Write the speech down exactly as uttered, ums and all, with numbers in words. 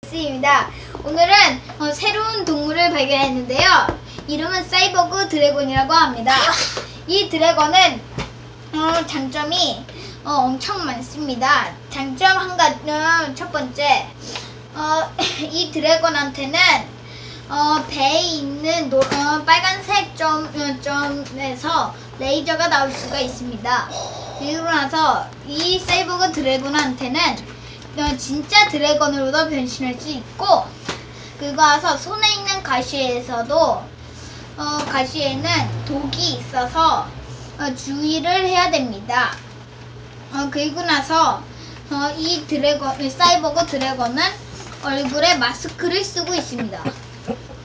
입니다. 오늘은 어, 새로운 동물을 발견했는데요. 이름은 사이버그 드래곤이라고 합니다. 이 드래곤은 어, 장점이 어, 엄청 많습니다. 장점 한 가지는 첫 번째, 어, 이 드래곤한테는 어, 배에 있는 노, 어, 빨간색 점, 어, 점에서 레이저가 나올 수가 있습니다. 그리고 나서 이 사이버그 드래곤한테는 어, 진짜 드래곤으로도 변신할 수 있고, 그리고 나서 손에 있는 가시에서도 어, 가시에는 독이 있어서 어, 주의를 해야 됩니다. 어, 그리고 나서 어, 이 드래곤, 사이버그 드래곤은 얼굴에 마스크를 쓰고 있습니다.